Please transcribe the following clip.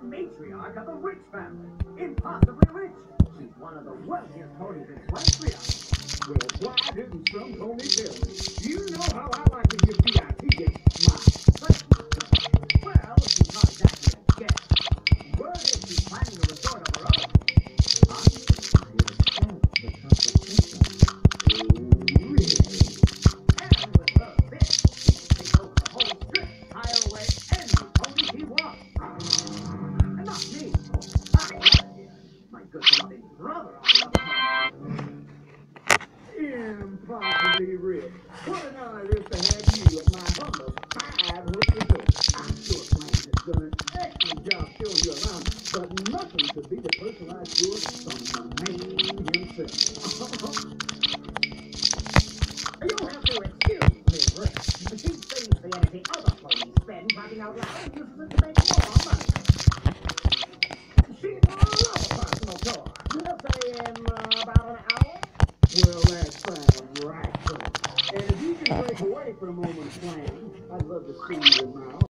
matriarch of a rich family. Impossibly rich. She's one of the wealthiest ponies in Slantria. Well, why didn't some pony tell me? You know how I like to give VIP gifts. My first well, she's not exactly a guest. Word is she's planning a resort of her own. Huh? And with her bit, she can take over the whole strip, hire away any pony she wants. And not me. I'm not here. My good loving brother on the other hand. Impossibly rich. What an honor it is to have you at my humble 5 resort. I'm sure Clarence has done an excellent job showing you around, but nothing could be the personalized tour from the man himself. You'll have to excuse me, Rick. She spends the energy other ponies spend driving out loud and uses it to make more money. She'd love a personal tour. We'll say in about an hour. Well, that sounds right, sir. And if you can break away for a moment, Flan, I'd love to see you in my office.